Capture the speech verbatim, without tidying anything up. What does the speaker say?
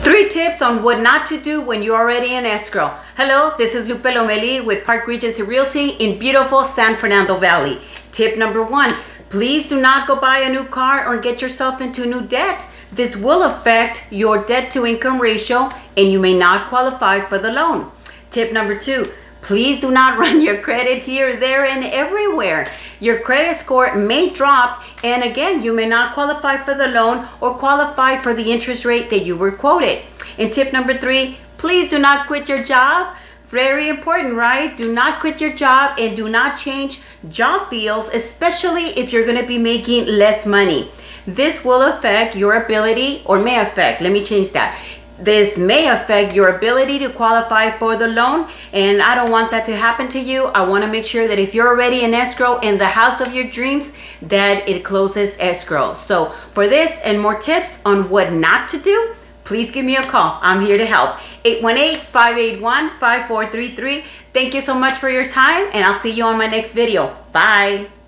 Three tips on what not to do when you're already in escrow. Hello, this is Lupe Lomeli with Park Regency Realty in beautiful San Fernando Valley. Tip number one, please do not go buy a new car or get yourself into new debt. This will affect your debt to income ratio and you may not qualify for the loan. Tip number two, please do not run your credit here, there, and everywhere. Your credit score may drop, and again, you may not qualify for the loan or qualify for the interest rate that you were quoted. And tip number three, please do not quit your job. Very important, right? Do not quit your job and do not change job fields, especially if you're gonna be making less money. This will affect your ability, or may affect, let me change that. This may affect your ability to qualify for the loan, and I don't want that to happen to you. I want to make sure that if you're already in escrow in the house of your dreams, that it closes escrow. So for this and more tips on what not to do, please give me a call. I'm here to help. eight one eight, five eight one, five four three three. Thank you so much for your time, and I'll see you on my next video. Bye.